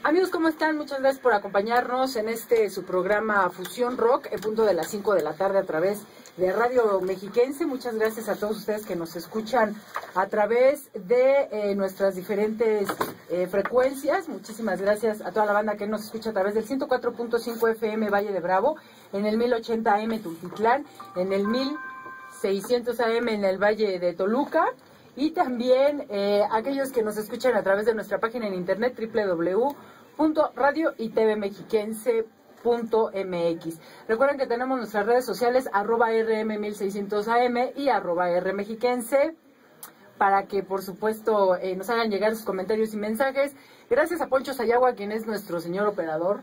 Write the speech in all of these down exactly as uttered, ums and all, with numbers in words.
Amigos, ¿cómo están? Muchas gracias por acompañarnos en este su programa Fusión Rock, en punto de las cinco de la tarde a través de Radio Mexiquense. Muchas gracias a todos ustedes que nos escuchan a través de eh, nuestras diferentes eh, frecuencias. Muchísimas gracias a toda la banda que nos escucha a través del ciento cuatro punto cinco F M Valle de Bravo, en el mil ochenta A M Tultitlán, en el mil seiscientos A M en el Valle de Toluca. Y también eh, aquellos que nos escuchan a través de nuestra página en internet doble u doble u doble u punto radio y t v mexiquense punto m x. Recuerden que tenemos nuestras redes sociales arroba R M mil seiscientos A M y arroba R Mexiquense para que por supuesto eh, nos hagan llegar sus comentarios y mensajes. Gracias a Poncho Sayagua, quien es nuestro señor operador.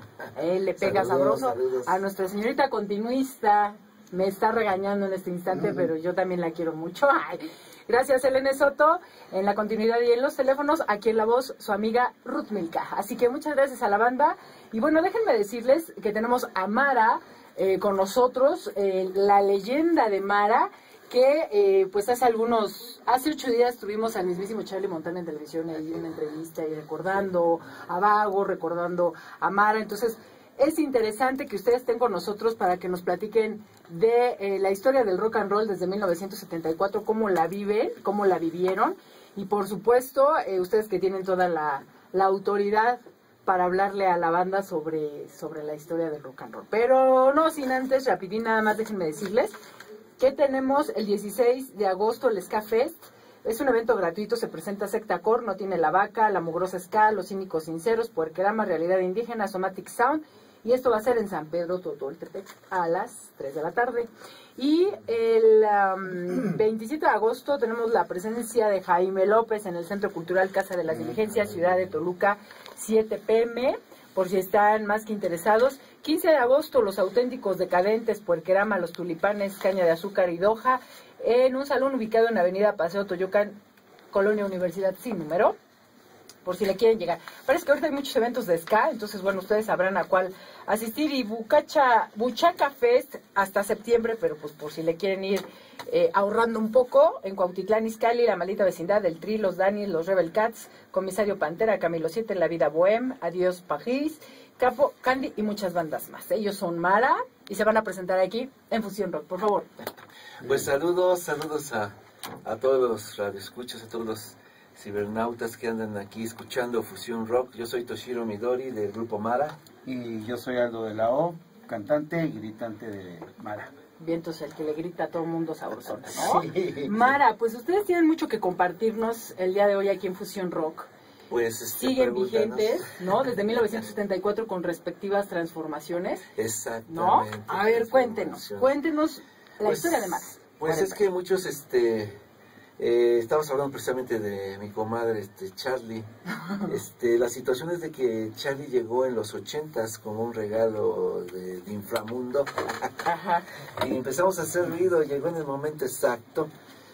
Él le pega saludos, sabroso. Saludos. A nuestra señorita continuista. Me está regañando en este instante, uh-huh. pero yo también la quiero mucho. Ay. Gracias, Elena Soto, en la continuidad y en los teléfonos, aquí en la voz, su amiga Ruth Milka. Así que muchas gracias a la banda. Y bueno, déjenme decirles que tenemos a Mara eh, con nosotros, eh, la leyenda de Mara, que eh, pues hace algunos, hace ocho días tuvimos al mismísimo Charlie Montana en televisión, ahí una entrevista, y recordando a Vago, recordando a Mara. Entonces, es interesante que ustedes estén con nosotros para que nos platiquen de eh, la historia del rock and roll desde mil novecientos setenta y cuatro, cómo la viven, cómo la vivieron, y por supuesto, eh, ustedes que tienen toda la, la autoridad para hablarle a la banda sobre, sobre la historia del rock and roll. Pero no sin antes, rapidín, nada más déjenme decirles que tenemos el dieciséis de agosto el Ska Fest. Es un evento gratuito, se presenta Secta Core, No Tiene la Vaca, La Mugrosa Ska, Los Cínicos Sinceros, Puerquerama, Realidad Indígena, Somatic Sound. Y esto va a ser en San Pedro Totoltepec a las tres de la tarde. Y el um, veintisiete de agosto tenemos la presencia de Jaime López en el Centro Cultural Casa de las Diligencias, Ciudad de Toluca, siete p m, por si están más que interesados. quince de agosto, Los Auténticos Decadentes, Puerquerama, Los Tulipanes, Caña de Azúcar y Doha, en un salón ubicado en Avenida Paseo Toyocan, Colonia Universidad sin número, por si le quieren llegar. Parece que ahorita hay muchos eventos de ska, entonces bueno, ustedes sabrán a cuál asistir. Y Bucacha, Buchaca Fest hasta septiembre, pero pues por si le quieren ir eh, ahorrando un poco, en Cuautitlán Izcalli, La Maldita Vecindad, El Tri, Los Dani, Los Rebel Cats, Comisario Pantera, Camilo siete, La Vida Bohem, Adiós París, Capo, Candy y muchas bandas más. Ellos son Mara y se van a presentar aquí en Fusión Rock, por favor. Pues saludos, saludos a, a todos los radioescuchas, a todos los cibernautas que andan aquí escuchando Fusión Rock. Yo soy Toshiro Midori del grupo Mara. Y yo soy Aldo de la O, cantante y gritante de Mara. Vientos, el que le grita a todo el mundo sabrosón, ¿no? Sí. Mara, pues ustedes tienen mucho que compartirnos el día de hoy aquí en Fusión Rock. Pues este, siguen vigentes, ¿no? Desde mil novecientos setenta y cuatro con respectivas transformaciones. Exactamente. ¿No? A ver, cuéntenos, cuéntenos la pues, historia de Mara. Pues es que muchos, este... Eh, estamos hablando precisamente de mi comadre este, Charlie. Este, la situación es de que Charlie llegó en los ochentas como un regalo de, de inframundo. Ajá. Y empezamos a hacer ruido, llegó en el momento exacto,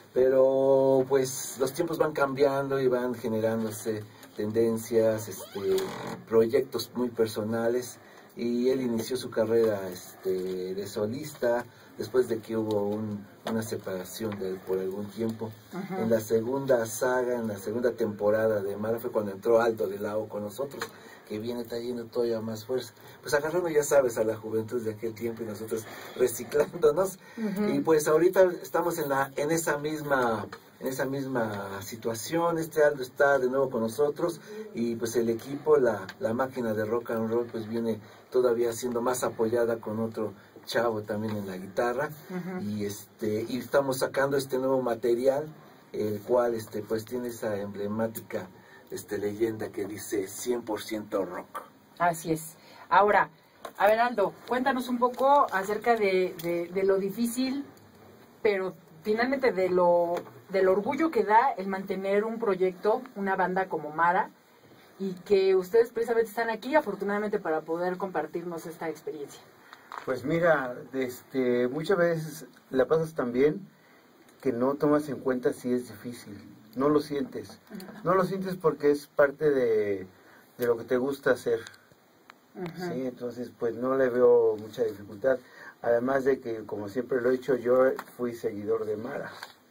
pero pues los tiempos van cambiando y van generándose tendencias, este, proyectos muy personales, y él inició su carrera este, de solista después de que hubo un, una separación de él por algún tiempo. Uh-huh. En la segunda saga, en la segunda temporada de Mara fue cuando entró Aldo de la O con nosotros, que viene trayendo todavía más fuerza. Pues agarrando, ya sabes, a la juventud de aquel tiempo y nosotros reciclándonos. Uh-huh. Y pues ahorita estamos en, la, en esa misma... en esa misma situación. Este Aldo está de nuevo con nosotros y pues el equipo, la, la máquina de rock and roll pues viene todavía siendo más apoyada con otro chavo también en la guitarra. Uh-huh. y este y estamos sacando este nuevo material, el cual este pues tiene esa emblemática este leyenda que dice cien por ciento rock. Así es. Ahora, a ver, Aldo, cuéntanos un poco acerca de, de, de lo difícil, pero finalmente de lo del orgullo que da el mantener un proyecto, una banda como Mara, y que ustedes precisamente están aquí, afortunadamente, para poder compartirnos esta experiencia. Pues mira, este, muchas veces la pasas tan bien que no tomas en cuenta si es difícil, no lo sientes, uh-huh. no lo sientes porque es parte de, de lo que te gusta hacer, uh-huh. ¿sí? Entonces pues no le veo mucha dificultad, además de que, como siempre lo he dicho, yo fui seguidor de Mara.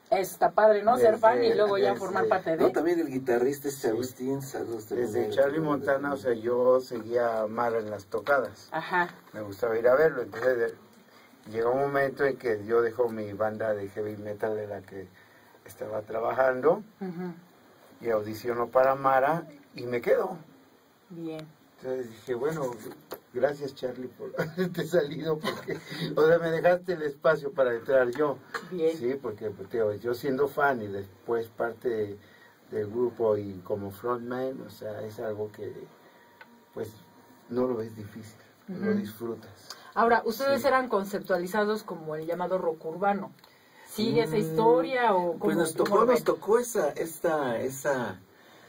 Está padre, ¿no? Ser Desde- fan y luego ya desde- formar parte de... No, también el guitarrista este Agustín, saludos también. Desde Charlie Montana, o sea, yo seguía a Mara en las tocadas. Ajá. Me gustaba ir a verlo. Entonces de- llegó un momento en que yo dejo mi banda de heavy metal de la que estaba trabajando Ujú. y audiciono para Mara y me quedo. Bien. Entonces dije, bueno, gracias Charlie por haberte salido, porque, o sea, me dejaste el espacio para entrar yo. Bien. Sí, porque pues, te digo, yo siendo fan y después parte de- del grupo y como frontman, o sea, es algo que pues no lo ves difícil, lo Ujú. disfrutas. Ahora, ustedes Sí. eran conceptualizados como el llamado rock urbano. ¿Sigue esa Mm, historia o cómo? Pues nos cómo tocó, lo nos ven? tocó esa, esa, esa,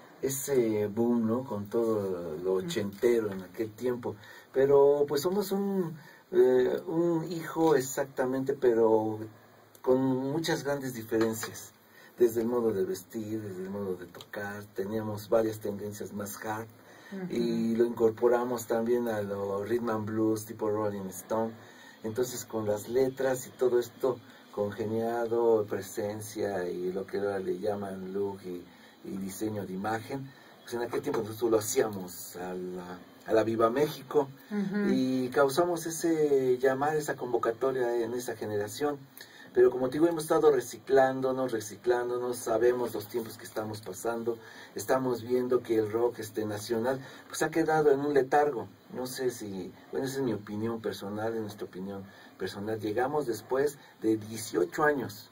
ese boom, ¿no? Con todo lo ochentero en aquel tiempo. Pero pues somos un, eh, un hijo exactamente, pero con muchas grandes diferencias. Desde el modo de vestir, desde el modo de tocar, teníamos varias tendencias más hard. Ujú. Y lo incorporamos también a lo rhythm and blues tipo Rolling Stone. Entonces con las letras y todo esto congeniado, presencia y lo que ahora le llaman look y, y diseño de imagen, pues en aquel tiempo nosotros lo hacíamos a la, a la Viva México Ujú. y causamos ese llamar, esa convocatoria en esa generación. Pero como te digo, hemos estado reciclándonos, reciclándonos, sabemos los tiempos que estamos pasando, estamos viendo que el rock este, nacional pues ha quedado en un letargo. No sé si, bueno, esa es mi opinión personal, es nuestra opinión personal. Llegamos después de dieciocho años.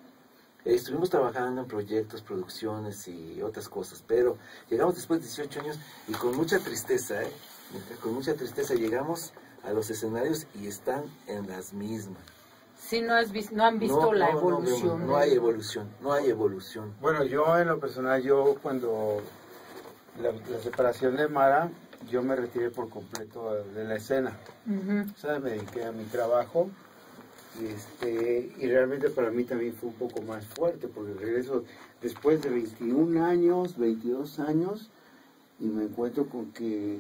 Eh, Estuvimos trabajando en proyectos, producciones y otras cosas, pero llegamos después de dieciocho años y con mucha tristeza, ¿eh? Con mucha tristeza llegamos a los escenarios y están en las mismas. Sí, no, has vis- no han visto No, la no, no, evolución. No, no hay evolución, no hay evolución. Bueno, yo en lo personal, yo cuando la, la separación de Mara, yo me retiré por completo de la escena. Ujú. O sea, me dediqué a mi trabajo y, este, y realmente para mí también fue un poco más fuerte porque regreso después de veintiún años, veintidós años y me encuentro con que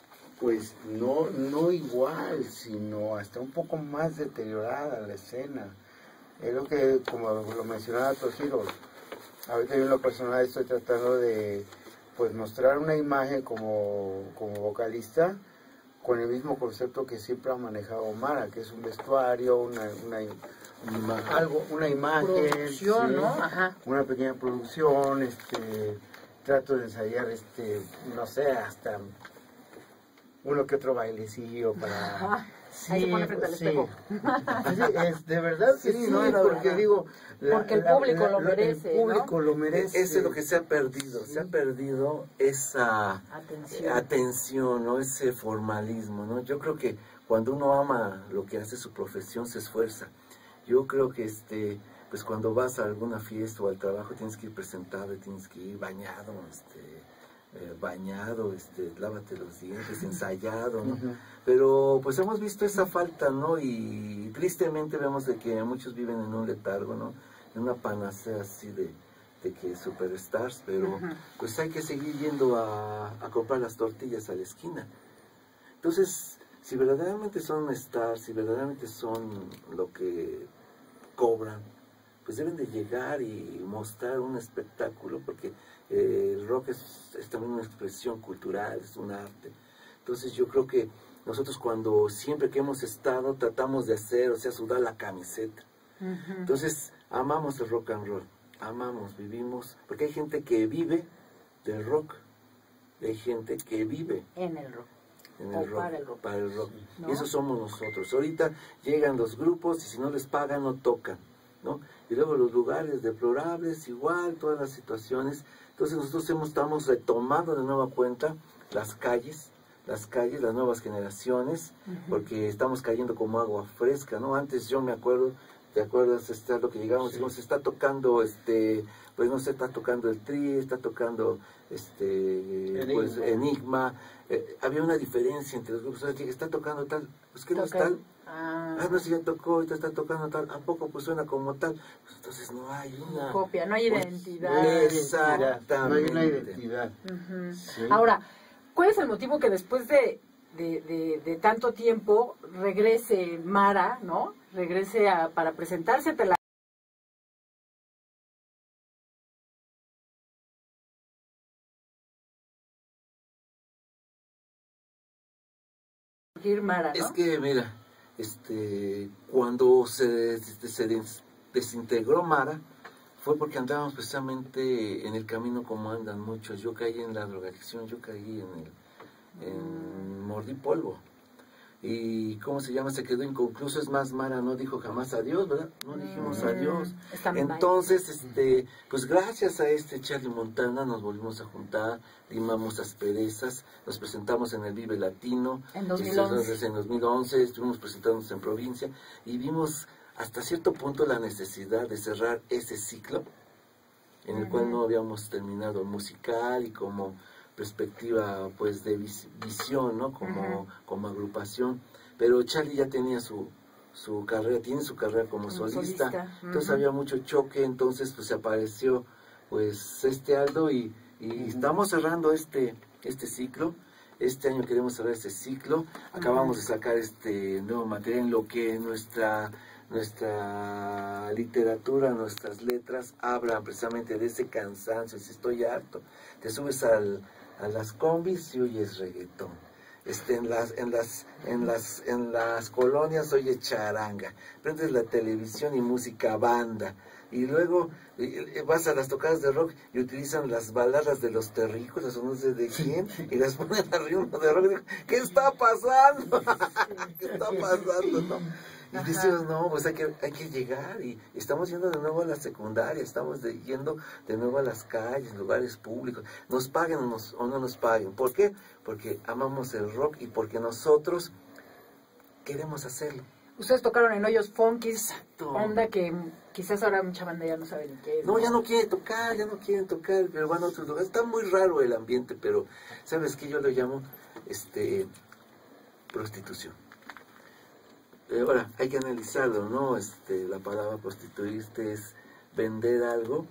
pues no, no igual, sino hasta un poco más deteriorada la escena. Es lo que, como lo mencionaba Toshiro, ahorita yo en lo personal estoy tratando de pues mostrar una imagen como, como vocalista con el mismo concepto que siempre ha manejado Mara, que es un vestuario, una, una, Imagen. algo, una imagen, Producción, ¿sí? ¿no? Ajá. Una pequeña producción, este, trato de ensayar, este, no sé, hasta uno que otro bailecillo para... Ajá. Ahí se pone frente al sí. espejo. Sí, es, de verdad que Sí, sí, no, la porque verdad. digo... Porque el público lo merece, El público ¿no? lo merece. Eso es lo que se ha perdido, Sí. se ha perdido esa Atención. eh, atención, ¿no? Ese formalismo, ¿no? Yo creo que cuando uno ama lo que hace su profesión se esfuerza. Yo creo que este, pues cuando vas a alguna fiesta o al trabajo tienes que ir presentable, tienes que ir bañado, este, eh, bañado, este, lávate los dientes, ensayado, ¿no? Ujú. Pero pues hemos visto esa falta, ¿no? Y tristemente vemos de que muchos viven en un letargo, ¿no? En una panacea así de, de que superstars, pero Ujú. pues hay que seguir yendo a, a comprar las tortillas a la esquina. Entonces, si verdaderamente son stars, si verdaderamente son lo que cobran, pues deben de llegar y mostrar un espectáculo, porque eh, el rock es, es también una expresión cultural, es un arte. Entonces yo creo que nosotros cuando siempre que hemos estado tratamos de hacer, o sea, sudar la camiseta. Ujú. Entonces amamos el rock and roll, amamos, vivimos, porque hay gente que vive del rock, y hay gente que vive En el rock. en O el rock, para el rock. para el rock. ¿No? Y esos somos nosotros. Ahorita llegan los grupos y si no les pagan no tocan, ¿no? Y luego los lugares deplorables, igual, todas las situaciones. Entonces nosotros hemos, estamos retomando de nueva cuenta las calles, las calles, las nuevas generaciones, Ujú. porque estamos cayendo como agua fresca, ¿no? Antes yo me acuerdo, ¿te acuerdas? Este, lo que llegamos, Sí. dijimos, está tocando, este, pues no sé, está tocando el Tri, está tocando, este, Enigma. pues Enigma. Eh, había una diferencia entre los grupos, o sea, que está tocando tal, pues que no es Toca- tal. Ah, Ah, no, si ya tocó, ahorita está tocando tal, ¿a poco pues suena como tal? Pues entonces no hay una... copia, no hay pues, identidad. No hay identidad, Exactamente. no hay una identidad. Ujú. Sí. Ahora, ¿cuál es el motivo que después de, de, de, de tanto tiempo regrese Mara, ¿no? Regrese a, para presentarse ante la Mara, ¿no? Es que, mira, este, cuando se, se des- desintegró Mara, fue porque andábamos precisamente en el camino como andan muchos. Yo caí en la drogadicción, yo caí en el, en mordí polvo. Y, ¿cómo se llama? Se quedó inconcluso. Es más, Mara no dijo jamás adiós, ¿verdad? No dijimos Mm, adiós. está mal. Entonces, este, pues gracias a este Charlie Montana nos volvimos a juntar, limamos asperezas, nos presentamos en el Vive Latino. En dos mil Este, once. En dos mil once estuvimos presentándonos en provincia y vimos hasta cierto punto la necesidad de cerrar ese ciclo en el cual no habíamos terminado musical y como perspectiva pues de vis- visión, ¿no? Como, Ujú. como agrupación, pero Charlie ya tenía su, su carrera, tiene su carrera como Como solista, solista, entonces ujú. había mucho choque, entonces pues se apareció pues este Aldo y, y estamos cerrando este, este ciclo. Este año queremos cerrar este ciclo. Acabamos de sacar este nuevo material en lo que nuestra nuestra literatura, nuestras letras hablan precisamente de ese cansancio. Si estoy harto, te subes al, a las combis y oyes reggaetón. Este, en las en las en las en las colonias oye charanga. Prendes la televisión y música banda. Y luego eh, vas a las tocadas de rock y utilizan las baladas de los terrícolas o no sé de quién y las ponen a ritmo de rock. Y digo, ¿qué está pasando? ¿Qué está pasando? ¿No? Y Ajá. decimos, no, pues hay que, hay que llegar y estamos yendo de nuevo a la secundaria, estamos de- yendo de nuevo a las calles, lugares públicos, nos paguen o, nos- o no nos paguen. ¿Por qué? Porque amamos el rock y porque nosotros queremos hacerlo. Ustedes tocaron en Hoyos Funkis, Exacto. onda que quizás ahora mucha banda ya no sabe ni qué es. No, ya no quieren tocar, ya no quieren tocar, pero van a otros lugares. Está muy raro el ambiente, pero ¿sabes qué? Yo lo llamo este prostitución. Eh, ahora, hay que analizarlo, ¿no? Este, la palabra prostituirte es vender algo,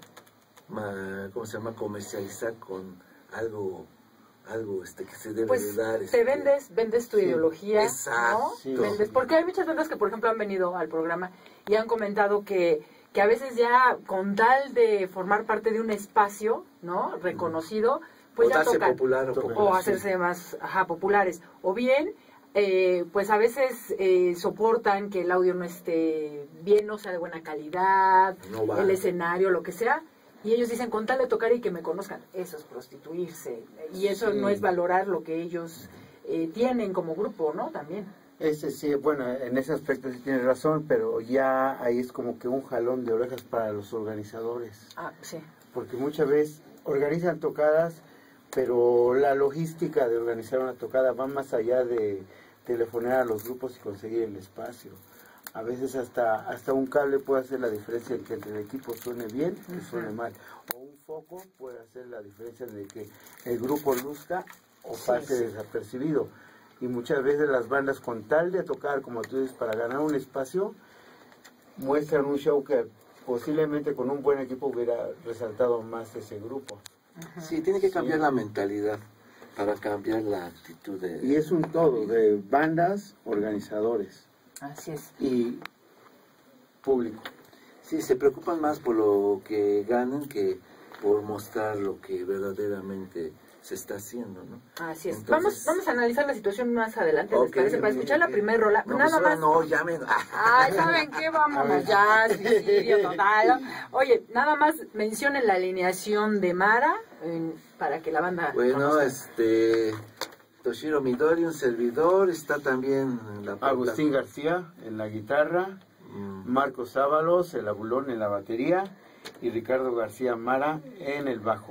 ma- ¿cómo se llama? Comercializar con algo, algo este, que se debe Pues de dar. te este, vendes, vendes tu Sí, ideología, exacto. ¿no? Sí. Vendes, porque hay muchas bandas que, por ejemplo, han venido al programa y han comentado que, que a veces ya con tal de formar parte de un espacio, ¿no? Reconocido, pues o ya darse tocan. popular o Tocan. popular. O hacerse más ajá, populares. O bien, eh, pues a veces eh, soportan que el audio no esté bien, no sea de buena calidad, No va. el escenario, lo que sea. Y ellos dicen, con tal de tocar y que me conozcan, eso es prostituirse. Y eso Sí. no es valorar lo que ellos eh, tienen como grupo, ¿no? También. Ese sí, bueno, en ese aspecto sí tienes razón, pero ya ahí es como que un jalón de orejas para los organizadores. Ah, sí. Porque muchas veces organizan tocadas, pero la logística de organizar una tocada va más allá de telefonear a los grupos y conseguir el espacio. A veces hasta hasta un cable puede hacer la diferencia en que el equipo suene bien y suene mal. O un foco puede hacer la diferencia de que el grupo luzca o Sí, pase sí. desapercibido. Y muchas veces las bandas con tal de tocar, como tú dices, para ganar un espacio, muestran un show que posiblemente con un buen equipo hubiera resaltado más ese grupo. Sí, tiene que cambiar Sí. la mentalidad para cambiar la actitud de... Y es un todo de bandas, organizadores Así es. y público. Sí, se preocupan más por lo que ganan que por mostrar lo que verdaderamente se está haciendo, ¿no? Así es. Entonces- Vamos, vamos a analizar la situación más adelante, ¿les Ok, parece? Para bien, escuchar la bien. primera rola. No, Nada pues ahora más. no, llamen. Ay, ¿saben qué? Vámonos ya, suicidio total. Oye, nada más mencionen la alineación de Mara eh, para que la banda Bueno, conozca. este... Toshiro Midori, un servidor, está también en la... Agustín García en la guitarra, Mm, Marcos Ábalos, el abulón en la batería y Ricardo García Mara en el bajo.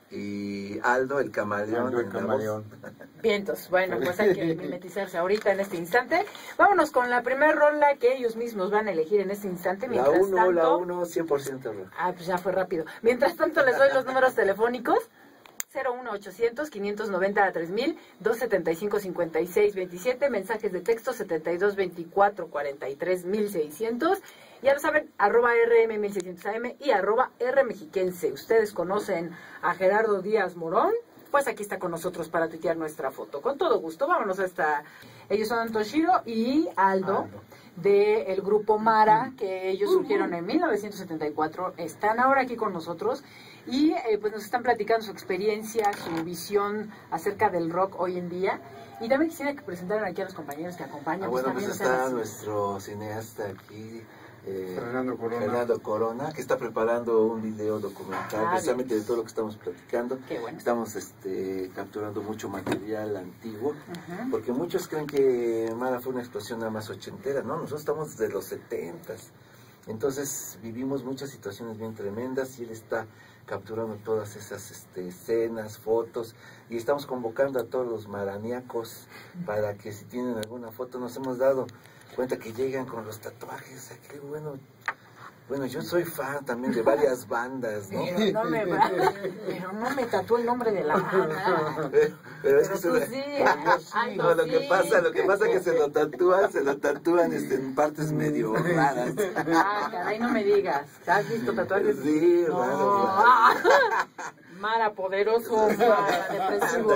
y Aldo, el camaleón. Aldo el en la camaleón. voz. Vientos, bueno, pues hay que mimetizarse ahorita en este instante. Vámonos con la primera rola que ellos mismos van a elegir en este instante. La Mientras uno, tanto, la uno, cien por ciento rock. Ah, pues ya fue rápido. Mientras tanto les doy los números telefónicos. cero uno ochocientos, quinientos noventa a tres mil, doscientos setenta y cinco, cincuenta y seis veintisiete, mensajes de texto setenta y dos veinticuatro cuarenta y tres mil seiscientos. Ya lo saben, arroba R M mil seiscientos A M y arroba R Mexiquense. Ustedes conocen a Gerardo Díaz Morón, pues aquí está con nosotros para tuitear nuestra foto. Con todo gusto, vámonos a esta. Ellos son Toshiro y Aldo, Aldo. del grupo Mara, que ellos surgieron en mil novecientos setenta y cuatro, están ahora aquí con nosotros y eh, pues nos están platicando su experiencia, su visión acerca del rock hoy en día. Y también quisiera que presentaran aquí a los compañeros que acompañan. Ah, bueno, pues también, está o sea, nuestro cineasta aquí, eh, Fernando Corona. Fernando Corona, que está preparando un video documental Ah, precisamente bien. de todo lo que estamos platicando. Qué bueno. Estamos este, capturando mucho material antiguo, Ujú. porque muchos creen que Mara fue una explosión nada más ochentera, ¿no? Nosotros estamos desde los setentas, entonces vivimos muchas situaciones bien tremendas y él está capturando todas esas este, escenas, fotos, y estamos convocando a todos los maraníacos para que si tienen alguna foto, nos hemos dado cuenta que llegan con los tatuajes. Ay, qué bueno. Bueno, yo soy fan también de varias bandas, ¿no? Pero no me, pero no me tatuó el nombre de la banda. Pero, pero es que Pero se tú me- sí. Ay, No, lo sí. que pasa, lo que pasa es que se lo tatúan, se lo tatúan este, en partes medio raras. Ah, caray, no me digas. ¿Has visto tatuajes? Sí, No. raro, Ah, Mara, poderoso, Mara, depresivo.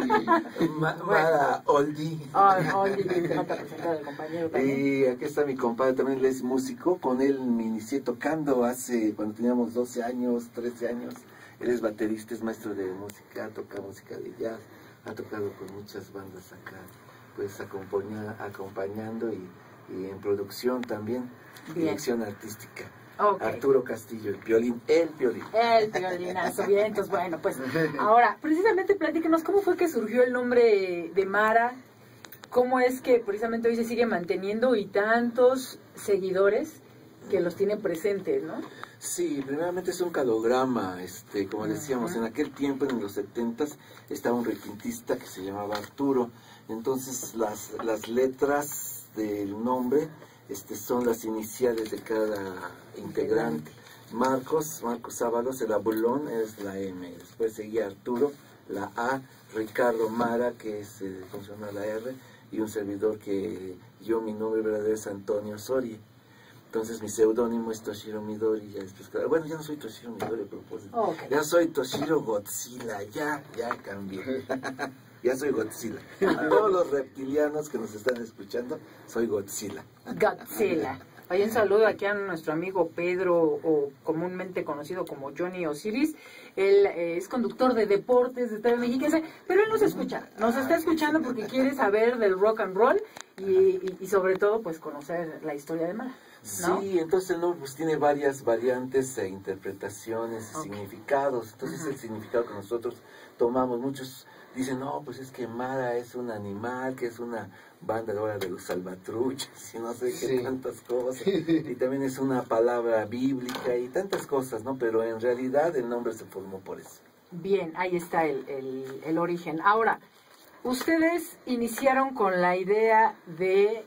Ma- Mara Oldie. Ay, oye, me falta presentar al compañero también. Y aquí está mi compadre, también él es músico, con él me inicié tocando hace, cuando teníamos doce años, trece años. Él es baterista, es maestro de música, toca música de jazz, ha tocado con muchas bandas acá, pues acompaña, acompañando y, y en producción también, Bien. dirección artística. Ok. Arturo Castillo, el violín, el violín. El violinazo, bien, entonces bueno, pues ahora, precisamente platíquenos cómo fue que surgió el nombre de Mara, cómo es que precisamente hoy se sigue manteniendo y tantos seguidores que los tienen presentes, ¿no? Sí, primeramente es un calograma, este, como decíamos, Ajá. en aquel tiempo, en los setentas, estaba un requintista que se llamaba Arturo, entonces las, las letras del nombre este, son las iniciales de cada integrante. Marcos, Marcos Ábalos, el abulón es la M, después seguía Arturo, la A, Ricardo Mara, que es, eh, funciona la R, y un servidor que yo, mi nombre verdadero es Antonio Soria. Entonces mi seudónimo es Toshiro Midori, ya después, claro, bueno, ya no soy Toshiro Midori a propósito, Okay. ya soy Toshiro Godzilla, ya, ya cambié, ya soy Godzilla. A todos los reptilianos que nos están escuchando, soy Godzilla. Godzilla. Oye, un saludo aquí a nuestro amigo Pedro, o comúnmente conocido como Johnny Osiris. Él eh, es conductor de deportes de T V Mexiquense, pero él nos escucha, nos está escuchando porque quiere saber del rock and roll y, y, y sobre todo, pues, conocer la historia de Mara, ¿no? Sí, entonces el nombre pues, tiene varias variantes e interpretaciones y Okay. significados. Entonces Ajá. el significado que nosotros tomamos, muchos dicen, no, pues es que Mara es un animal, que es una banda ahora de los salvatruchos y no sé qué Sí. tantas cosas. Y también es una palabra bíblica y tantas cosas, ¿no? Pero en realidad el nombre se formó por eso. Bien, ahí está el, el, el origen. Ahora, ustedes iniciaron con la idea de,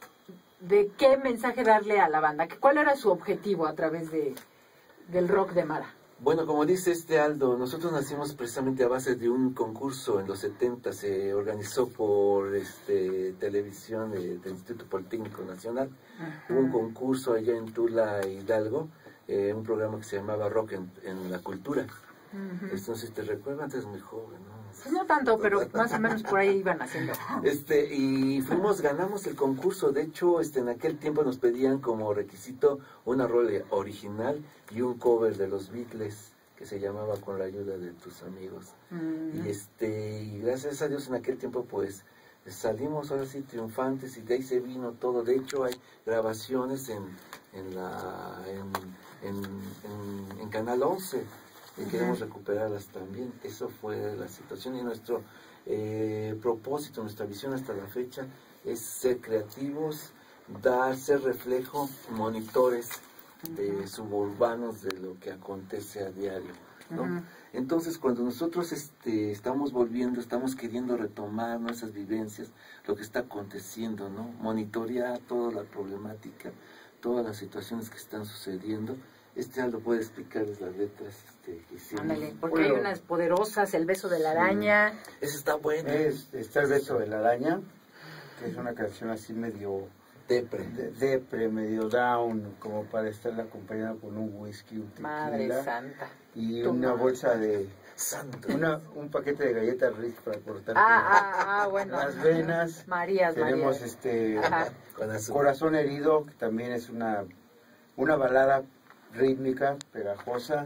de qué mensaje darle a la banda. ¿Cuál era su objetivo a través de, del rock de Mara? Bueno, como dice este Aldo, nosotros nacimos precisamente a base de un concurso en los setenta, se organizó por este, televisión de- del Instituto Politécnico Nacional. Hubo un concurso allá en Tula, Hidalgo, eh, un programa que se llamaba Rock en, en la Cultura. Ujú. Entonces, te recuerdo, antes muy joven, ¿no? Pues no tanto, pero más o menos por ahí iban haciendo. Este, y fuimos, ganamos el concurso. De hecho, este, en aquel tiempo nos pedían como requisito una rola original y un cover de los Beatles que se llamaba Con la ayuda de tus amigos. Mm. Y este, y gracias a Dios en aquel tiempo pues salimos ahora sí triunfantes y de ahí se vino todo. De hecho hay grabaciones en, en la en, en, en, en Canal once y Ujú. queremos recuperarlas también. Eso fue la situación y nuestro eh, propósito, nuestra visión hasta la fecha es ser creativos, dar, ser reflejo, monitores de suburbanos de lo que acontece a diario, ¿no? Ujú. Entonces, cuando nosotros este, estamos volviendo, estamos queriendo retomar nuestras vivencias, lo que está aconteciendo, ¿no? Monitorear toda la problemática, todas las situaciones que están sucediendo. Este Aldo puede explicarles las letras este, que hicimos. Ándale, porque Bueno. hay unas poderosas, El beso de la araña. Eso está bueno. Es, está el beso de la araña, que es una canción así medio Depre. de- depre, medio down, como para estarla acompañada con un whisky, un Madre tequila santa. y Tu una madre. bolsa de, Santo. una, un paquete de galletas Ritz para cortar Ah, ah, ah, bueno. las venas. Marías, Tenemos Marías. este Ajá. Con azúcar. Corazón herido, que también es una, una balada rítmica, pegajosa,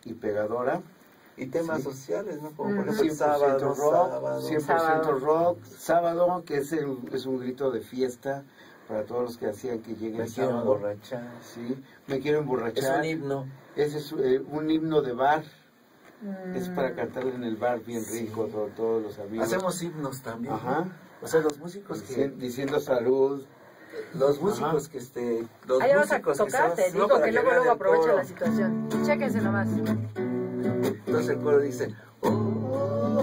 y pegadora. Y temas Sí. sociales, ¿no? Como por Ujú. ejemplo el sábado, rock, sábado. cien por ciento Sábado. rock, sábado, que es, el, es un grito de fiesta para todos los que hacían que llegue Me el quiero sábado. emborrachar. Sí, me quiero Es emborrachar. un himno. Ese es eh, un himno de bar. Mm. Es para cantar en el bar bien rico, Sí. todo- todos los amigos. Hacemos himnos también. Ajá. O sea, los músicos que... Dicien- diciendo salud. Los músicos Ajá. que este... Los Ahí vas a músicos que tocar, te estamos- digo no, para que luego vean luego el aprovecha coro. la situación. Chéquense nomás. Entonces el coro dice... "Oh, oh,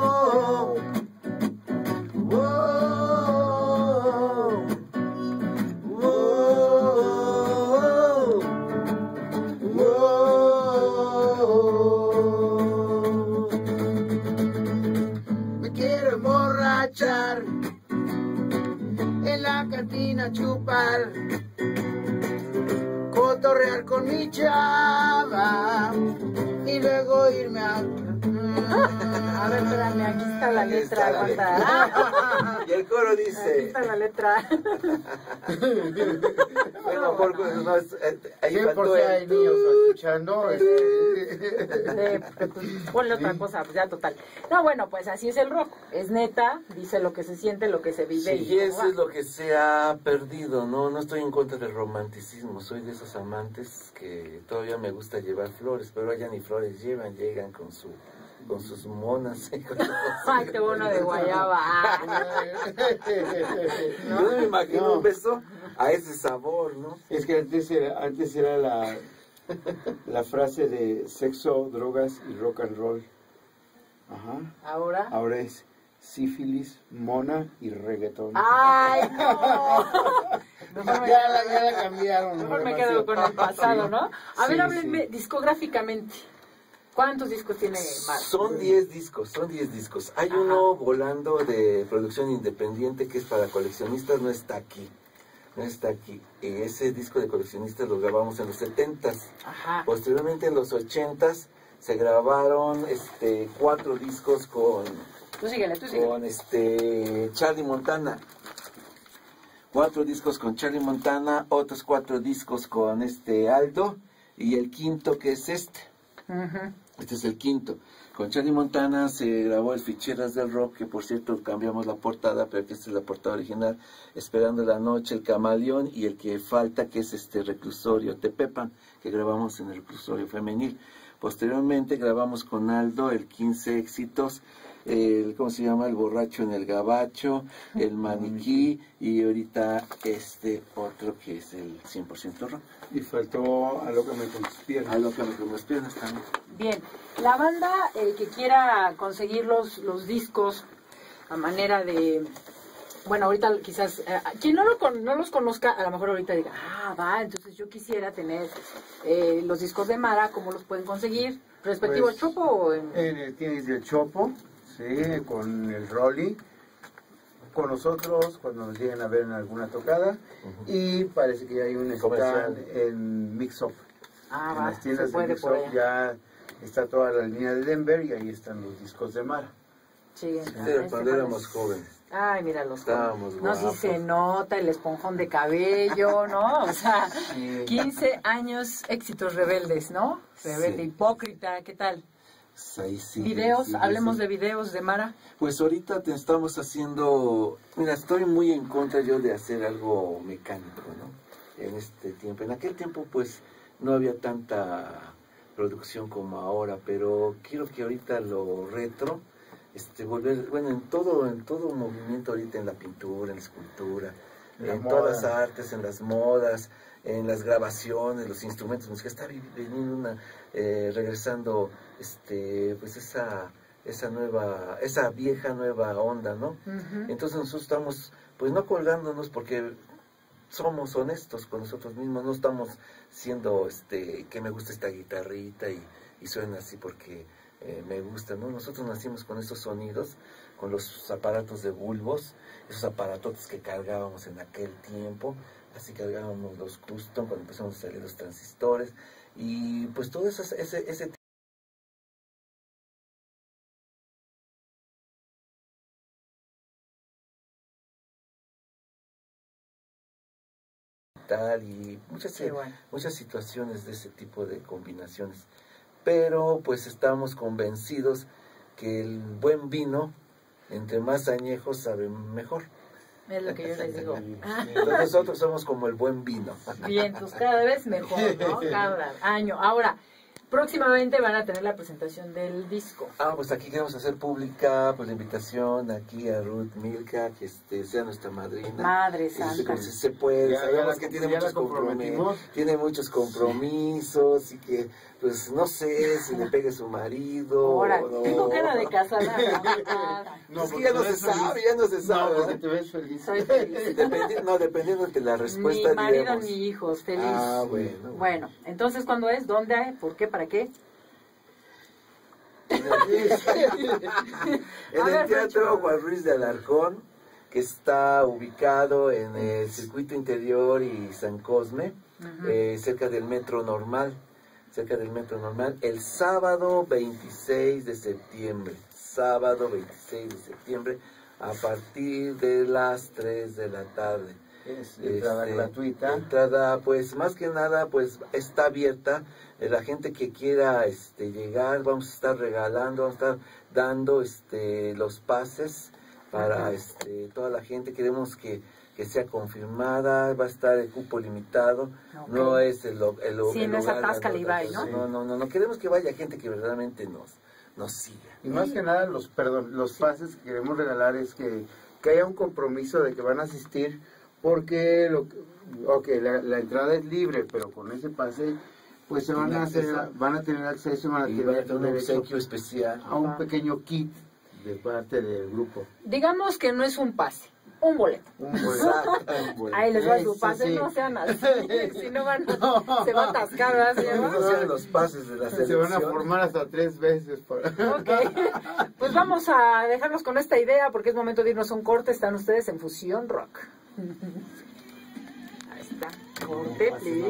oh, oh, oh, oh". Me quiero emborrachar, en la cantina chupar, cotorrear con mi chava y luego irme a... A ver, espérame, aquí está la Ahí letra. está la aguanta. Ah, Y el coro aquí dice... está la letra. Bueno, por, no, es- eh, ahí Sí, por faltó si el hay tú. niños escuchando. este, Eh, porque, pues, ponle otra cosa, pues ya total. No, bueno, pues así es el rock. Es neta, dice lo que se siente, lo que se vive. Sí, y y cómo eso va. es lo que se ha perdido, ¿no? No estoy en contra del romanticismo, soy de esos amantes que todavía me gusta llevar flores, pero ya ni flores llevan, llegan con su con sus monas. y con sus- Ay, qué bueno de guayaba. Ah, Yo no me imagino No. un beso a ese sabor, ¿no? Es que antes era, antes era la, la frase de sexo, drogas y rock and roll. Ajá. Ahora. Ahora es sífilis, mona y reggaetón. Ay, no. Mejor me, ya, la, ya la cambiaron. mejor me demasiado. quedo con el pasado, ¿no? A Sí, ver, háblenme sí. discográficamente. ¿Cuántos discos tiene Mar? Son diez discos, son diez discos. Hay Ajá. uno volando de producción independiente que es para coleccionistas, no está aquí. No está aquí. Y ese disco de coleccionistas lo grabamos en los setentas. Ajá. Posteriormente en los ochentas se grabaron este cuatro discos con, Tú síguele, tú síguele. con este Charlie Montana. Cuatro discos con Charlie Montana, otros cuatro discos con este Aldo y el quinto que es este. Ujú. Este es el quinto. Con Charlie Montana se grabó el Ficheras del Rock, que por cierto cambiamos la portada, pero que esta es la portada original. Esperando la noche, el Camaleón y el que falta, que es este Reclusorio Tepepan, que grabamos en el Reclusorio Femenil. Posteriormente grabamos con Aldo el quince éxitos, el, ¿cómo se llama? El Borracho en el Gabacho, el Maniquí y ahorita este otro que es el cien por ciento rock. Y faltó a lo que me con tus piernas. A lo que me con las piernas también. Bien, la banda eh, que quiera conseguir los, los discos a manera de... Bueno, ahorita quizás, eh, quien no, lo con- no los conozca, a lo mejor ahorita diga, ah, va, entonces yo quisiera tener eh, los discos de Mara, ¿cómo los pueden conseguir? ¿Respectivo Pues, Chopo o en...? Eh, tienes el Chopo, sí, con el Rolly, con nosotros cuando nos lleguen a ver en alguna tocada. Y parece que ya hay un Comercial. stand en Mix Up. Ah, En va, las se tiendas de puede Mix por Up allá. ya está toda la línea de Denver y ahí están los discos de Mara. Sí, Pero este cuando parece- éramos jóvenes. Ay, mira los Estábamos No, sí guapos. se nota el esponjón de cabello, ¿no? O sea, Sí. quince años éxitos rebeldes, ¿no? Rebelde, Sí. hipócrita, ¿qué tal? Ahí sí, Videos, sí, hablemos sí. de videos de Mara. Pues ahorita te estamos haciendo, mira, estoy muy en contra yo de hacer algo mecánico, ¿no? En este tiempo. En aquel tiempo pues no había tanta producción como ahora, pero quiero que ahorita lo retro, este, volver, bueno, en todo, en todo movimiento ahorita, en la pintura, en la escultura, La en moda. todas las artes, en las modas, en las grabaciones, los instrumentos musicales, está vi- viniendo una, eh, regresando, este, pues esa, esa nueva, esa vieja nueva onda, ¿no? Ujú. Entonces nosotros estamos, pues no colgándonos porque somos honestos con nosotros mismos, no estamos siendo, este, que me gusta esta guitarrita y, y suena así porque eh, me gusta, ¿no? Nosotros nacimos con esos sonidos, con los aparatos de bulbos, esos aparatos que cargábamos en aquel tiempo, así cargábamos los custom cuando empezamos a salir los transistores, y pues todo eso, ese, ese tal y muchas, Qué bueno. muchas situaciones de ese tipo de combinaciones. pero pues estamos convencidos que el buen vino, entre más añejos, sabe mejor. Es lo que yo les digo. Entonces nosotros somos como el buen vino. Bien, pues cada vez mejor, ¿no? Cada año. Ahora, próximamente van a tener la presentación del disco. Ah, pues aquí queremos hacer pública pues la invitación aquí a Ruth Milka, que este, sea nuestra madrina. Madre Y santa. Si se puede, Ya- ya sabemos la- que tiene ya muchos, la comprometimos. compromisos, tiene muchos compromisos y que, pues no sé si le pegue su marido. Ahora, o no. tengo cara de casada. ¿No? No, es que porque ya no te se ves feliz. sabe, ya no se No, sabe. porque te ves feliz. Soy feliz. Dependi- no, dependiendo de la respuesta, Ni marido diremos. ni hijos, feliz. Ah, bueno. Bueno, entonces, ¿cuándo es? ¿Dónde? ¿Por qué? ¿Para qué? En A el ver, Teatro Pancho. Juan Ruiz de Alarcón, que está ubicado en el Circuito Interior y San Cosme, Ujú. eh, cerca del Metro Normal, cerca del Metro Normal, el sábado veintiséis de septiembre, sábado veintiséis de septiembre, a partir de las tres de la tarde. Es entrada Este, gratuita. Entrada, pues más que nada, pues está abierta. Eh, La gente que quiera este, llegar, vamos a estar regalando, vamos a estar dando este, los pases para Ajá. este, toda la gente. Queremos que, que sea confirmada, va a estar el cupo limitado. Ok. No es el, lo- el, lo- Sí, el no es lugar, atáscale y la- bye, ¿no? No, no, no, no. Queremos que vaya gente que verdaderamente nos, nos siga. Y más que nada, los perdón, los pases que queremos regalar es que, que haya un compromiso de que van a asistir, porque lo, que- ok, la, la entrada es libre, pero con ese pase, pues se van Tiene a hacer, acceso. van a tener acceso, van a Y va a tener tener un derecho obsequio especial. a un pequeño kit de parte del grupo. Digamos que no es un pase, un boleto. Un buen- Exacto. un buen- Ahí les va Sí, su sí, pase, sí. no sean así. Si no van, se va a atascar, ¿verdad, señor? Esos son los pases de la Se van a selección. formar hasta tres veces. Para... Ok, pues vamos a dejarnos con esta idea porque es momento de irnos a un corte. Están ustedes en Fusión Rock. Ahí está, corte, please.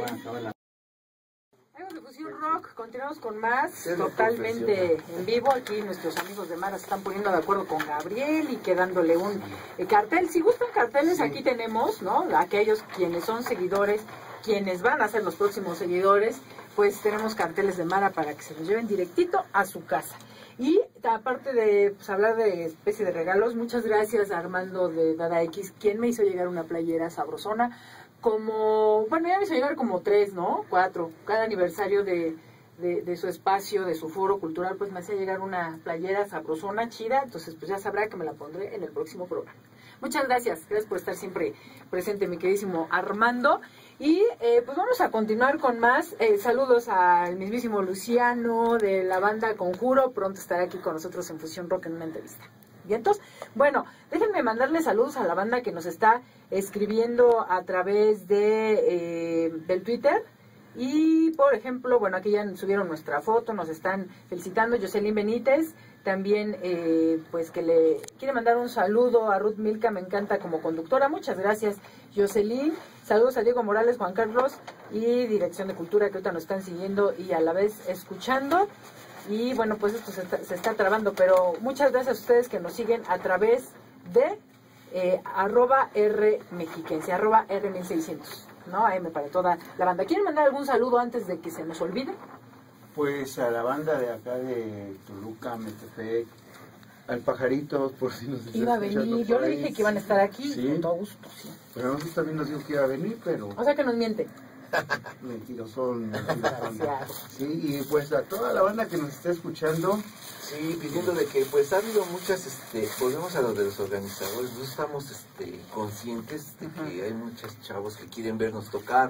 Amigos de Fusión Rock, continuamos con más, Sí, totalmente profesional. en vivo. Aquí nuestros amigos de Mara se están poniendo de acuerdo con Gabriel y quedándole un eh, cartel. Si gustan carteles, aquí tenemos, ¿no? Aquellos quienes son seguidores, quienes van a ser los próximos seguidores, pues tenemos carteles de Mara para que se los lleven directito a su casa. Y aparte de pues, hablar de especie de regalos, muchas gracias a Armando de Dada X, quien me hizo llegar una playera sabrosona. Como, bueno, ya me hizo llegar como tres, ¿no? Cuatro. Cada aniversario de, de, de su espacio, de su foro cultural, pues me hacía llegar una playera sabrosona, chida. Entonces, pues ya sabrá que me la pondré en el próximo programa. Muchas gracias. Gracias por estar siempre presente, mi queridísimo Armando. Y eh, pues vamos a continuar con más. Eh, saludos al mismísimo Luciano de la banda Conjuro. Pronto estará aquí con nosotros en Fusión Rock en una entrevista. Vientos. Bueno, déjenme mandarle saludos a la banda que nos está escribiendo a través de eh, del Twitter. Y, por ejemplo, bueno, aquí ya subieron nuestra foto, nos están felicitando. Jocelyn Benítez, también, eh, pues, que le quiere mandar un saludo a Ruth Milka, me encanta como conductora. Muchas gracias, Jocelyn. Saludos a Diego Morales, Juan Carlos y Dirección de Cultura, que ahorita nos están siguiendo y a la vez escuchando. Y, bueno, pues esto se está, se está trabando, pero muchas gracias a ustedes que nos siguen a través de eh, arroba R mexiquense, arroba R mil seiscientos. ¿No? Ahí me para toda la banda. ¿Quieren mandar algún saludo antes de que se nos olvide? Pues a la banda de acá de Toluca, Metepec, al Pajarito, por si nos está Iba a escuchando venir, por yo le ahí. dije que iban a estar aquí, Sí. con todo gusto, sí. Pero nosotros también nos dijo que iba a venir, pero O sea que nos miente. mentirosón. mentirosón. Gracias. Sí, y pues a toda la banda que nos está escuchando, Sí, pidiendo de que pues ha habido muchas, este, volvemos a lo de los organizadores, no estamos este, conscientes de que hay muchos chavos que quieren vernos tocar,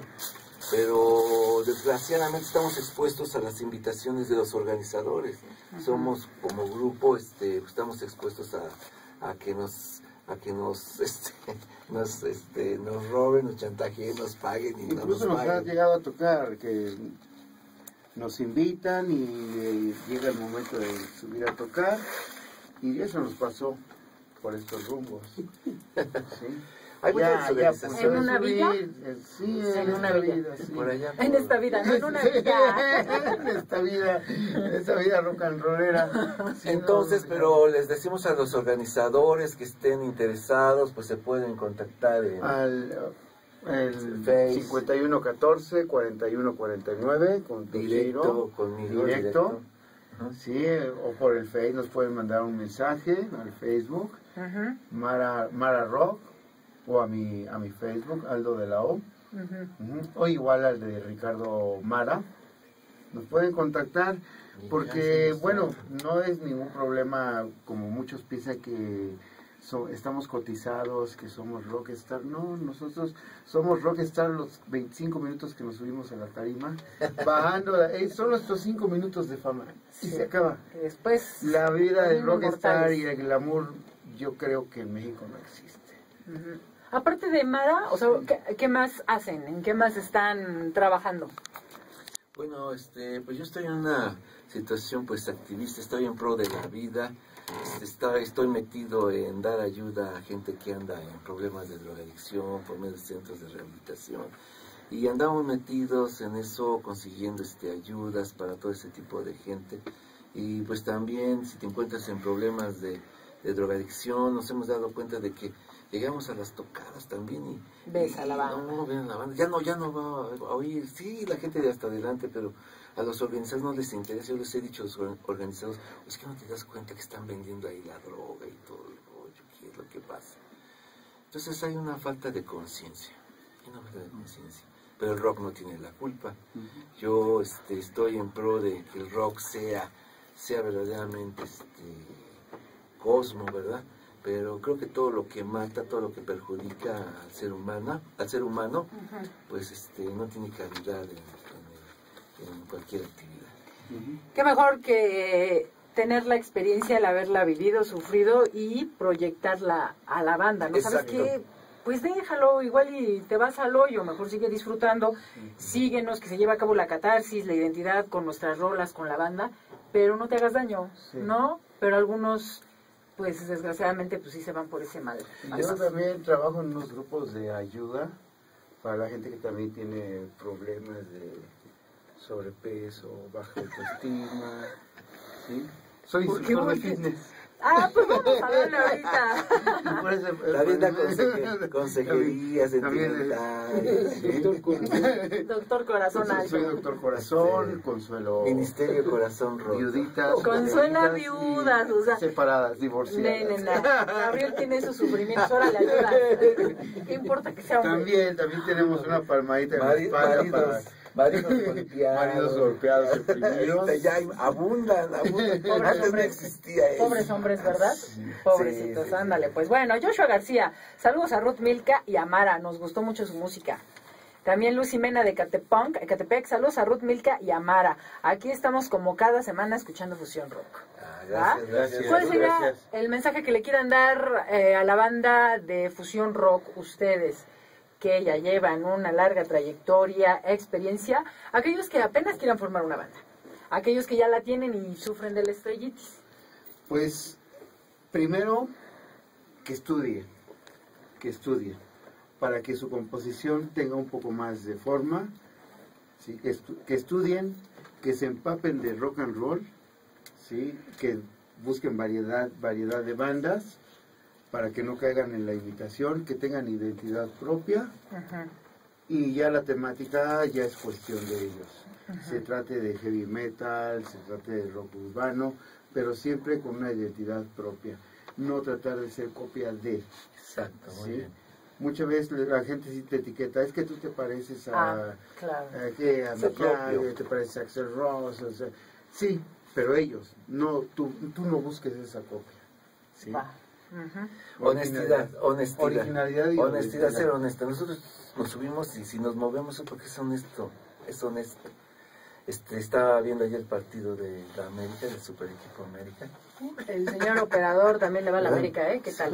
pero desgraciadamente estamos expuestos a las invitaciones de los organizadores. Somos como grupo, este, estamos expuestos a, a que nos a que nos este, nos este, nos roben, nos chantajeen, nos paguen y no incluso nos nos ha paguen. llegado a tocar que nos invitan y eh, llega el momento de subir a tocar, y eso nos pasó por estos rumbos. ¿Sí? Hay muchas Ya, ya, pues, organizaciones. ¿En una subir, vida? eh, sí, En en una esta vida. vida, sí. Por allá. En por- esta vida, no en una vida. en esta vida, en esta vida rock and rollera. Sí, Entonces, no, pero les decimos a los organizadores que estén interesados, pues se pueden contactar en... al, El Face. cincuenta y uno catorce, cuarenta y uno cuarenta y nueve, con Directo, Toshiro, conmigo, directo. directo. Sí, o por el Face nos pueden mandar un mensaje al Facebook, Ujú, Mara, Mara Rock, o a mi, a mi Facebook, Aldo de la O, ujú. ujú, o igual al de Ricardo Mara. Nos pueden contactar porque, bueno, no es ningún problema como muchos piensan que so- estamos cotizados, que somos rockstar. No, nosotros somos rockstar los veinticinco minutos que nos subimos a la tarima, bajando, la- eh, son nuestros cinco minutos de fama y Sí. se acaba. Y después... La vida del Somos rockstar mortales. y el glamour, yo creo que en México no existe. Ujú. Aparte de Mara, o sea, ¿qué, qué más hacen? ¿En qué más están trabajando? Bueno, este, pues yo estoy en una situación pues activista, estoy en pro de la vida, este, está- estoy metido en dar ayuda a gente que anda en problemas de drogadicción por medio de centros de rehabilitación y andamos metidos en eso consiguiendo este ayudas para todo ese tipo de gente y pues también si te encuentras en problemas de, de drogadicción nos hemos dado cuenta de que llegamos a las tocadas también y Ves y- a la banda. No, ven a la banda. Ya no, ya no va a oír. Sí, la gente de hasta adelante, pero a los organizados no les interesa. Yo les he dicho a los or- organizados, es que no te das cuenta que están vendiendo ahí la droga y todo el rollo, ¿qué es lo que pasa? Entonces hay una falta de conciencia, hay una falta de conciencia. Pero el rock no tiene la culpa. Yo este, estoy en pro de que el rock sea, sea verdaderamente este, cosmo, ¿verdad? Pero creo que todo lo que mata, todo lo que perjudica al ser humano, al ser humano, Ujú. pues este, no tiene calidad en, en- en cualquier actividad. Qué mejor que tener la experiencia, el haberla vivido, sufrido y proyectarla a la banda, ¿no? ¿Sabes Exacto. qué? Pues déjalo, igual y te vas al hoyo, mejor sigue disfrutando, síguenos, que se lleve a cabo la catarsis, la identidad con nuestras rolas, con la banda, pero no te hagas daño, Sí. ¿no? Pero algunos, pues desgraciadamente, pues sí se van por ese mal. Yo también trabajo en unos grupos de ayuda para la gente que también tiene problemas de sobrepeso, baja autoestima, ¿sí? Soy ¿Por qué? instructor de ¿Por qué? fitness. Ah, pues vamos a verlo ahorita. Por eso- También da por- conseje- consejería También- sentimental, ¿sí? Doctor Corazón Soy, Alto. soy doctor Corazón, Sí. Consuelo Ministerio Corazón Roto. viuditas, Consuela viuditas y viudas, o sea, separadas, divorciadas. Nene, nada. Gabriel tiene sus sufrimientos, ahora le ayuda. ¿Qué importa que sea hombre? También, también tenemos una palmadita en la Mari- espalda maridos, para maridos golpeados. maridos golpeados, oprimidos. Ahorita ya hay- abundan, abundan. Pobres Antes no hombres. existía eso. Pobres hombres, ¿verdad? Pobrecitos, Sí, sí, ándale. sí. Pues bueno, Joshua García, saludos a Ruth Milka y a Mara, nos gustó mucho su música. También Lucy Mena de Catepunk, Catepec, saludos a Ruth Milka y a Mara. Aquí estamos como cada semana escuchando Fusión Rock. Ah, ¿Ah? gracias, gracias. ¿Cuál sería gracias. el mensaje que le quieran dar eh, a la banda de Fusión Rock, ustedes, que ya llevan una larga trayectoria, experiencia, aquellos que apenas quieran formar una banda, aquellos que ya la tienen y sufren de la estrellitis? Pues, primero, que estudien, que estudien, para que su composición tenga un poco más de forma, ¿sí? que, estu- que estudien, que se empapen de rock and roll, ¿sí? Que busquen variedad, variedad de bandas, para que no caigan en la imitación, que tengan identidad propia, Ujú. y ya la temática ya es cuestión de ellos. Se trate de heavy metal, se trate de rock urbano, pero siempre con una identidad propia. No tratar de ser copia de. Exacto, muy ¿sí? bien. Muchas veces la gente sí te etiqueta, es que tú te pareces a, Ah, claro. a, ¿qué? a Ser Mick propio. Jagger, te pareces a Axl Rose, o sea, sí, pero ellos, no, tú, tú no busques esa copia. ¿sí? Va. Ujú. Honestidad, honestidad. Originalidad y honestidad, honestidad. ser honesta. Nosotros nos subimos y si nos movemos es porque es honesto, es honesto. Este, estaba viendo ayer el partido de la América, del Super Equipo América. El señor operador también le va a la América, ¿eh? ¿Qué tal?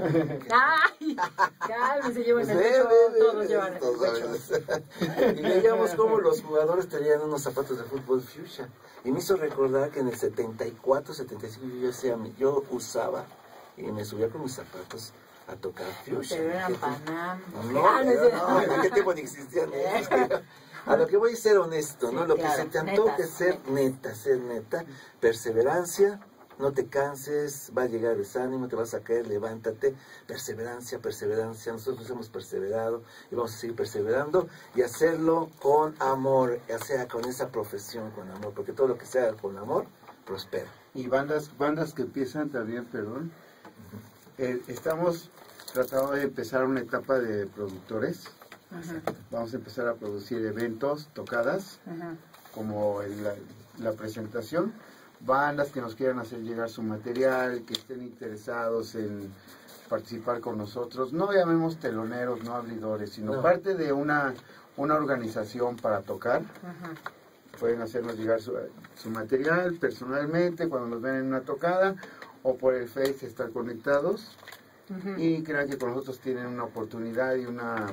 ¡Ay! Cálmense, llevan el Ve, pecho, ve, ve, todos ve, llevan el todos pecho. sabemos. Y veíamos cómo los jugadores traían unos zapatos de fútbol fuchsia. Y me hizo recordar que en el setenta y cuatro, setenta y cinco yo, decía, yo usaba y me subía con mis zapatos a tocar fuchsia. Pero eran ¿Qué- Panam. No, Ah, no es cierto. no, ¿en qué tiempo ni existían esos? A lo que voy a ser honesto, Sí, ¿no? Lo claro, que se te antoje neta, ser neta, ser neta, perseverancia, no te canses, va a llegar desánimo, te vas a caer, levántate, perseverancia, perseverancia, nosotros hemos perseverado y vamos a seguir perseverando y hacerlo con amor, ya sea con esa profesión, con amor, porque todo lo que sea con amor, prospera. Y bandas, bandas que empiezan también, perdón, eh, estamos tratando de empezar una etapa de productores. Ajá. Vamos a empezar a producir eventos, tocadas, ajá, como el, la, la presentación, bandas que nos quieran hacer llegar su material, que estén interesados en participar con nosotros, no llamemos teloneros, no abridores, sino no. parte de una, una organización para tocar. Ajá. Pueden hacernos llegar su, su material personalmente cuando nos ven en una tocada o por el Face estar conectados. Uh-huh. Y crean que con nosotros tienen una oportunidad y una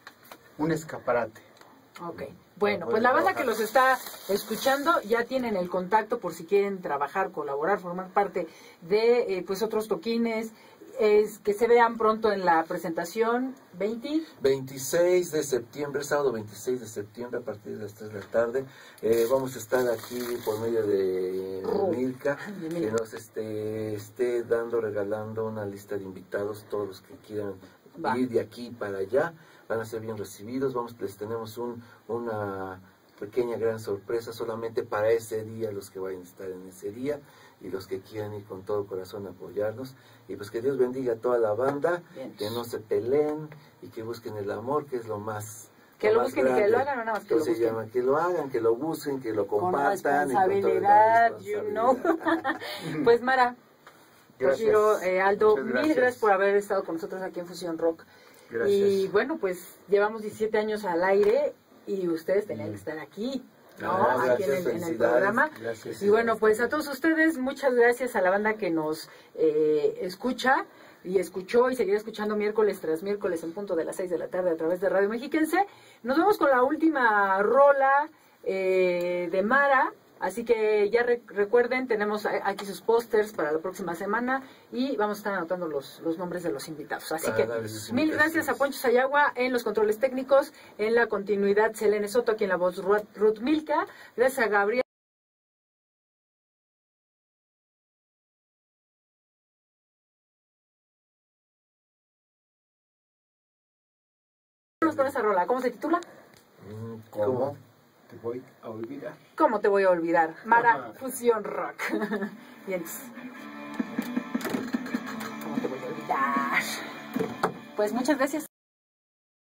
un escaparate. Ok, bueno, pues la banda trabajar. que los está escuchando ya tienen el contacto por si quieren trabajar, colaborar, formar parte de eh, pues otros toquines, es que se vean pronto en la presentación. veinte veintiséis de septiembre, sábado veintiséis de septiembre a partir de las tres de la tarde. Eh, vamos a estar aquí por medio de oh, Milka, que nos esté, esté dando, regalando una lista de invitados, todos los que quieran Va. ir de aquí para allá, van a ser bien recibidos. Vamos, les tenemos un, una pequeña gran sorpresa solamente para ese día, los que vayan a estar en ese día y los que quieran ir con todo corazón a apoyarnos. Y pues que Dios bendiga a toda la banda, bien, que no se peleen y que busquen el amor, que es lo más que lo, lo busquen grande. Y que lo hagan, o nada más que lo busquen. Llama, que lo hagan, que lo busquen, que lo compartan. Con responsabilidad, con you know. Pues Mara, Toshiro, eh, Aldo, gracias. Mil gracias por haber estado con nosotros aquí en Fusión Rock. Gracias. Y bueno, pues llevamos diecisiete años al aire y ustedes tenían que estar aquí, ¿no? Ah, aquí gracias, en, el, en el programa. Gracias, y bueno, pues a todos ustedes, muchas gracias a la banda que nos eh, escucha y escuchó y seguirá escuchando miércoles tras miércoles en punto de las seis de la tarde a través de Radio Mexiquense. Nos vemos con la última rola eh, de Mara. Así que ya re recuerden, tenemos aquí sus pósters para la próxima semana y vamos a estar anotando los, los nombres de los invitados. Así que mil gracias a Poncho Sayagua en los controles técnicos, en la continuidad Selene Soto, aquí en la voz Ruth Milka. Gracias a Gabriel. Con esa rola, ¿cómo se titula? ¿Cómo? Te voy a olvidar. ¿Cómo te voy a olvidar? Mara Fusión Rock. Y entonces, ¿cómo te voy a olvidar? Pues muchas gracias.